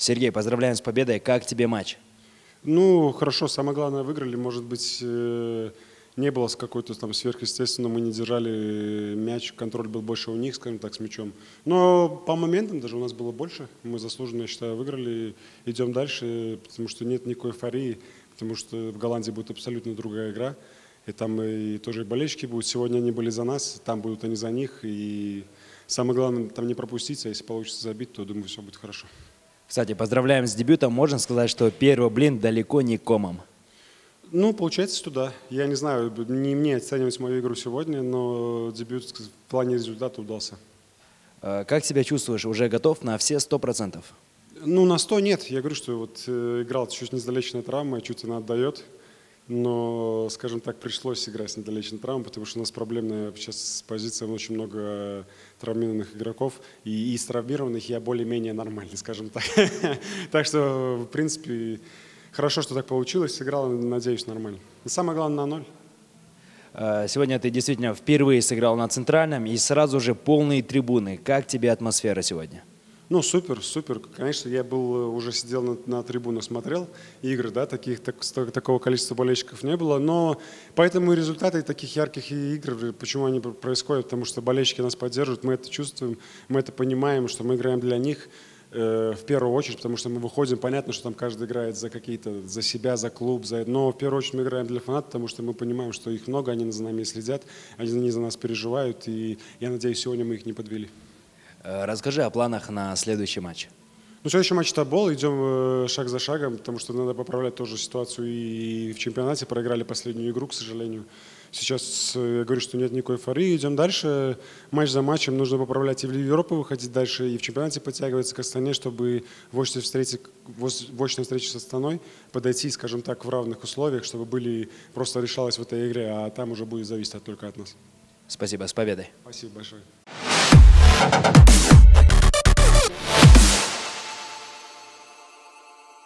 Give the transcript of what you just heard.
Сергей, поздравляем с победой. Как тебе матч? Ну, хорошо, самое главное, выиграли. Может быть, не было с какой-то там сверхъестественной, мы не держали мяч, контроль был больше у них, скажем так, с мячом. Но по моментам даже у нас было больше. Мы заслуженно, я считаю, выиграли. Идем дальше, потому что нет никакой эйфории, потому что в Голландии будет абсолютно другая игра. И там и тоже болельщики будут. Сегодня они были за нас, там будут они за них. И самое главное, там не пропустить, а если получится забить, то, думаю, все будет хорошо. Кстати, поздравляем с дебютом. Можно сказать, что первый блин далеко не комом. Ну, получается, что да. Я не знаю, не мне оценивать мою игру сегодня, но дебют в плане результата удался. Как себя чувствуешь? Уже готов на все 100%? Ну, на 100 нет. Я говорю, что вот играл чуть недалечная травма, чуть она отдает. Но, скажем так, пришлось играть с недалечной травмой, потому что у нас проблемная сейчас позиция, очень много травмированных игроков. И из травмированных я более-менее нормальный, скажем так. Так что, в принципе, хорошо, что так получилось. Сыграл, надеюсь, нормально. И самое главное, на 0. Сегодня ты действительно впервые сыграл на центральном и сразу же полные трибуны. Как тебе атмосфера сегодня? Ну, супер, супер. Конечно, я был, уже сидел на трибунах, смотрел игры, да, такого количества болельщиков не было, но поэтому и результаты таких ярких игр, почему они происходят, потому что болельщики нас поддерживают, мы это чувствуем, мы это понимаем, что мы играем для них в первую очередь, потому что мы выходим, понятно, что там каждый играет за какие-то, за себя, за клуб, но в первую очередь мы играем для фанатов, потому что мы понимаем, что их много, они за нами следят, они за нас переживают, и я надеюсь, сегодня мы их не подвели. Расскажи о планах на следующий матч. Ну, следующий матч Тобол, идем шаг за шагом, потому что надо поправлять тоже ситуацию и в чемпионате, проиграли последнюю игру, к сожалению. Сейчас я говорю, что нет никакой эйфории, идем дальше, матч за матчем, нужно поправлять и в Европу выходить дальше, и в чемпионате подтягиваться к Астане, чтобы в очной встрече с Астаной подойти, скажем так, в равных условиях, чтобы просто решалось в этой игре, а там уже будет зависеть только от нас. Спасибо, с победой. Спасибо большое.